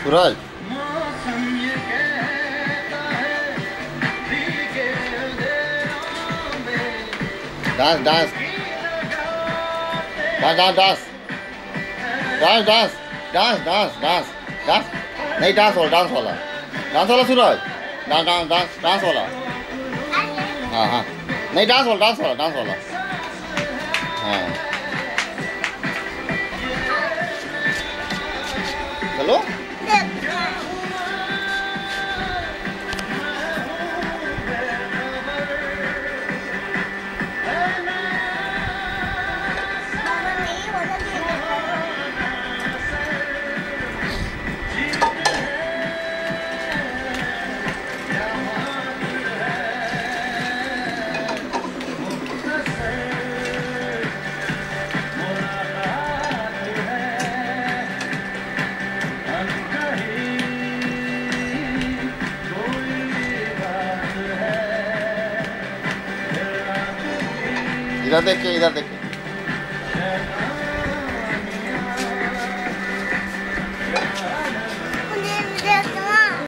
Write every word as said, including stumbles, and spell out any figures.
सूरज dance dance dance dance dance dance dance dance dance dance dance नहीं dance वाला dance वाला dance वाला Suraj dance dance dance dance वाला हाँ हाँ नहीं डांस वाला डांस वाला डांस वाला हाँ चलो इधर देख के इधर देख के